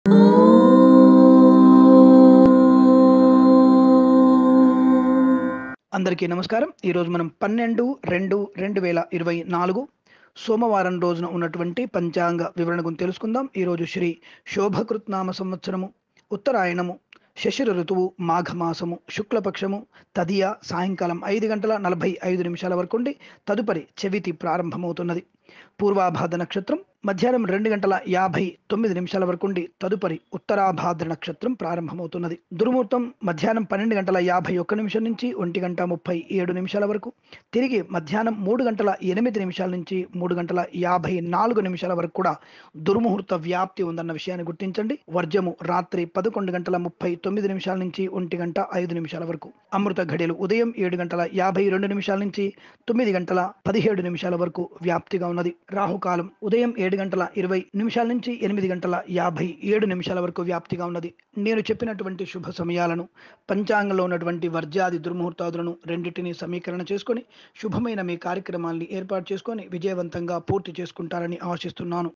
అందరికీ నమస్కారం. ఈరోజు మనం 12/2/2024 సోమవారం రోజున ఉన్నటువంటి పంచాంగ వివరణ గురించి తెలుసుకుందాం. ఈరోజు శ్రీ శోభకృత్నామ సంవత్సరము, ఉత్తరాయణము, శశిర ఋతువు, మాఘమాసము, శుక్లపక్షము, తదియ సాయంకాలం 5:45 వరకు ఉండి తదుపరి చవితి ప్రారంభమవుతున్నది. పూర్వాభాద్ర నక్షత్రం మధ్యాహ్నం 2:59 వరకు ఉండి తదుపరి ఉత్తరాభాద్ర నక్షత్రం ప్రారంభమవుతున్నది. దుర్ముహూర్తం మధ్యాహ్నం 12:51 నుంచి 1:37 వరకు, తిరిగి మధ్యాహ్నం 3:08 నుంచి 3:54 వరకు కూడా దుర్ముహూర్త వ్యాప్తి ఉందన్న విషయాన్ని గుర్తించండి. వర్జము రాత్రి 11:39 నుంచి 1:05 వరకు. అమృత ఘడియలు ఉదయం 7:52 నుంచి 9:17 వరకు వ్యాప్తిగా ఉన్నది. రాహుకాలం ఉదయం 7:20 నుంచి 8:57 వరకు వ్యాప్తిగా ఉన్నది. నేను చెప్పినటువంటి శుభ సమయాలను, పంచాంగంలో ఉన్నటువంటి వర్జాది దుర్ముహూర్తాదులను రెండింటినీ సమీకరణ చేసుకొని శుభమైన మీ కార్యక్రమాల్ని ఏర్పాటు చేసుకొని విజయవంతంగా పూర్తి చేసుకుంటారని ఆశిస్తున్నాను.